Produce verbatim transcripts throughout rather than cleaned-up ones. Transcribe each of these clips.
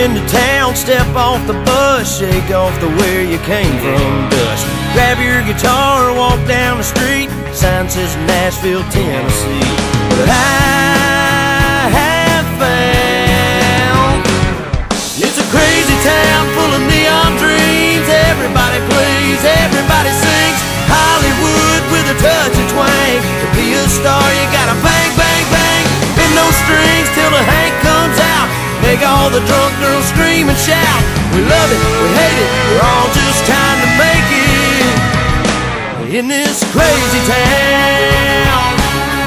into town, step off the bus, shake off the where you came from dust. Grab your guitar, walk down the street, sign says Nashville, Tennessee. But I have found it's a crazy town full of neon dreams. Everybody plays, everybody sings. Hollywood with a touch of twang. To be a star you gotta bang, bang, bang. Bend those strings till the Hank comes out. Make all the drunk girls scream and shout. We love it, we hate it, we're all just trying to make it in this crazy town.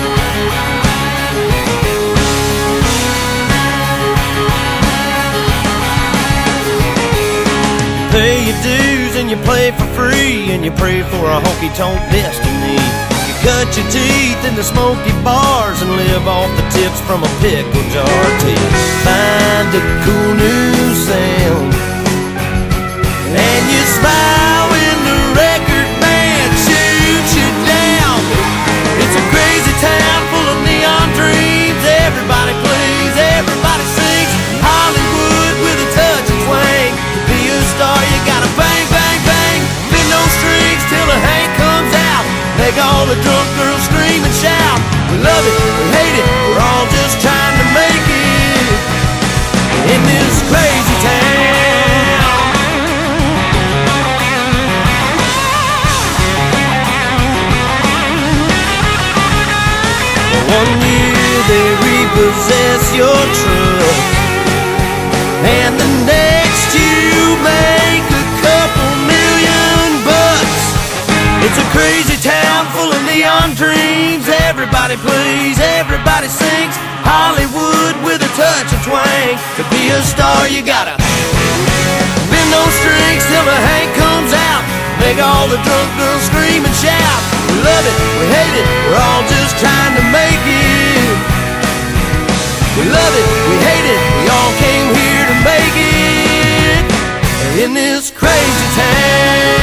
Pay your dues and you play for free, and you pray for a honky-tonk destiny. You cut your teeth in the smoky bars and live off the tips from a pickle jar till you find a cool new sound. And you smile when the record band shoots you down. It's a crazy town full of neon dreams. Everybody plays, everybody sings. Hollywood with a touch of twang. To be a star you gotta bang, bang, bang. Bend those strings till the Hank comes out. Make all the drunk girls scream and shout. We love it, we hate it, we're all just trying to make it in this crazy town. One year they repossess your truck, and the next you make a couple million bucks. It's a crazy town full of neon dreams. Everybody plays, everybody sings. Hollywood with a touch of twang. To be a star you gotta bend those strings till the Hank comes out. Make all the drunk girls scream and shout. We love it, we hate it, we're all just trying to make it. We love it, we hate it, we all came here to make it in this crazy town.